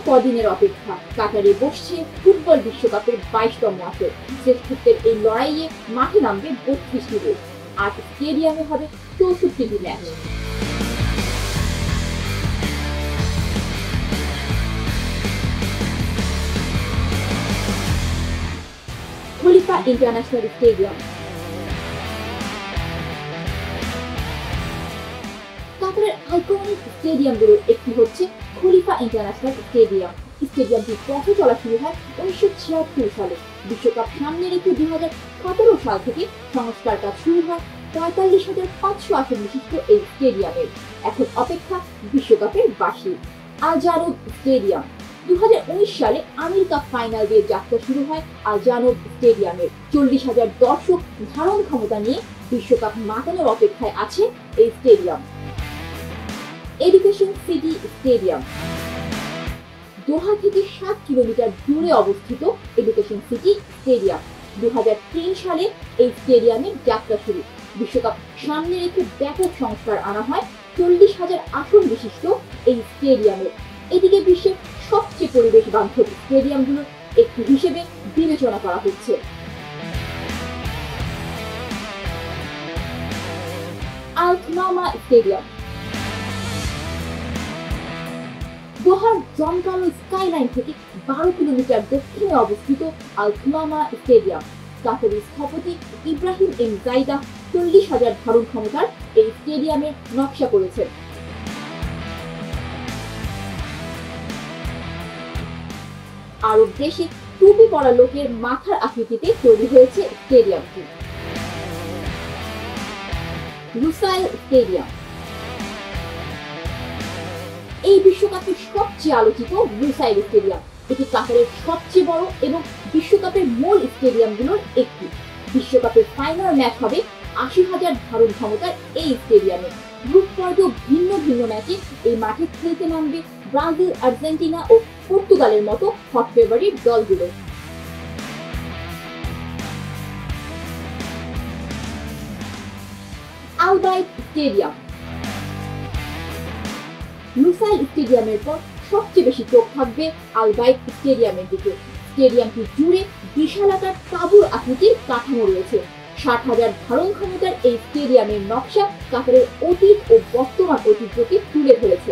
কদিনের অপেক্ষা, কাতারে বসছে ফুটবল বিশ্বকাপের 22তম আসর। শ্রেষ্ঠত্বের এই লড়াইয়ে মাঠে নামবে 32টি দেশ, আর স্টেডিয়ামে হবে 64টি ম্যাচ। Khalifa International stadium. কাতারের আইকনিক স্টেডিয়ামগুলোর একটি হচ্ছে খলিফা ইন্টারন্যাশনাল স্টেডিয়াম। স্টেডিয়ামটি পথে চলা শুরু হয় 1976 সালে। বিশ্বকাপ সামনে রেখে 2017 সাল থেকে সংস্কার কাজ শুরু হয় 43,500 আসন বিশিষ্ট এই স্টেডিয়ামের। এখন অপেক্ষা বিশ্বকাপের বাঁশি। আল জানুব স্টেডিয়াম। 2019 সালে আমেরিকা ফাইনাল দিয়ে যাত্রা শুরু হয় আল জানুব স্টেডিয়ামের। 40,000 দর্শক ধারণ ক্ষমতা নিয়ে বিশ্বকাপ মাতানোর অপেক্ষায় আছে এই stadium. Education city stadium. Doha থেকে 7 কিলোমিটার দূরে অবস্থিত এডুকেশন সিটি স্টেডিয়াম। 2003 সালে এই স্টেডিয়ামের যাত্রা শুরু। বিশ্বকাপ সামনে রেখে ব্যাপক সংস্কার আনা হয় 40,000 আসন বিশিষ্ট এই স্টেডিয়ামের। এদিকে বিশ্বের সবচেয়ে পরিবেশ বান্ধব স্টেডিয়ামগুলোর একটি হিসেবে বিবেচনা করা হচ্ছে। আল থমামা স্টেডিয়াম। দোহার জমকালো স্কাইলাইন থেকে 12 কিলোমিটার দক্ষিণে অবস্থিত আল থমামা স্টেডিয়াম। কাতারি স্থপতি ইব্রাহিম এম জাইদা 40,000 ধারণ ক্ষমতার এই স্টেডিয়ামে নকশা করেছেন। আরব দেশে টুপি পরা লোকের মাথার আকৃতিতে তৈরি হয়েছে স্টেডিয়ামটি। Lusail stadium. এই বিশ্বকাপের সবচেয়ে আলোচিত লুসাইল স্টেডিয়াম। এটি কাতারের সবচেয়ে বড় এবং বিশ্বকাপের মূল স্টেডিয়ামগুলোর একটি। বিশ্বকাপের ফাইনাল ম্যাচ হবে 80,000 ধারণ ক্ষমতার এই স্টেডিয়ামে। গ্রুপ পর্বেও ভিন্ন ভিন্ন ম্যাচে এই মাঠে খেলতে নামবে ব্রাজিল, আর্জেন্টিনা ও পর্তুগালের মতো হট ফেভারিট দলগুলো। আল বাইত স্টেডিয়াম। লুসাইল স্টেডিয়ামের পর সবচেয়ে বেশি চোখ থাকবে আল বাইত স্টেডিয়ামের দিকে। স্টেডিয়ামটি জুড়ে বিশালাকার তাঁবুর আকৃতির কাঠামো রয়েছে। 60,000 ধারণ ক্ষমতার এই স্টেডিয়ামের নকশা কাতারের অতীত ও বর্তমান ঐতিহ্যকে তুলে ধরেছে।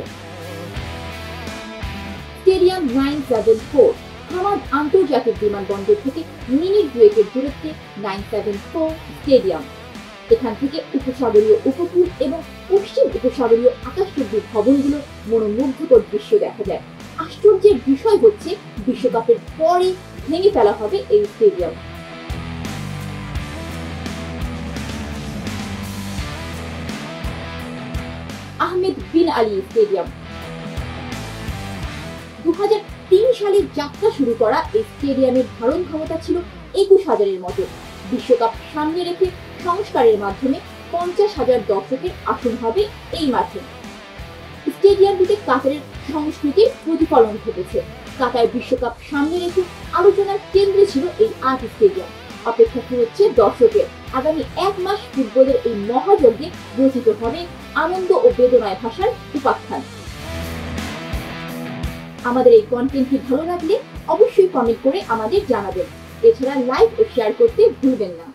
স্টেডিয়াম 974। হামাদ আন্তর্জাতিক বিমানবন্দর থেকে মিনিট দুয়েকের দূরত্বে 974 স্টেডিয়াম। এখান থেকে উপসাগরীয় উপকূল এবং পশ্চিম উপসাগরীয় আকাশচুম্বী ভবনগুলো মনোমুগ্ধকর দৃশ্য দেখা যায়। আশ্চর্যের বিষয় হচ্ছে বিশ্বকাপের পরে ভেঙে ফেলা হবে এই stadium. Ahmed bin Ali stadium. 2003 সালে যাত্রা শুরু করা এই স্টেডিয়ামের ধারণ ক্ষমতা ছিল 21,000-এর মতো। বিশ্বকাপ সামনে রেখে সংস্কারের মাধ্যমে 50,000 দর্শকের আসন হবে এই মাঠে। স্টেডিয়ামটিতে কাতারের সংস্কৃতির প্রতিফলন ঘটেছে। কাতার বিশ্বকাপ সামনে রেখে আলোচনার কেন্দ্রে ছিল এই 8 স্টেডিয়াম। অপেক্ষা হচ্ছে দর্শকের। আগামী 1 মাস ফুটবলের এই মহাযজ্ঞে রচিত হবে আনন্দ ও বেদনায় ভাসার উপাখ্যান। আমাদের এই কন্টেন্টটি ভালো লাগলে অবশ্যই কমেন্ট করে আমাদের জানাবেন। এছাড়া লাইক ও শেয়ার করতে ভুলবেন না।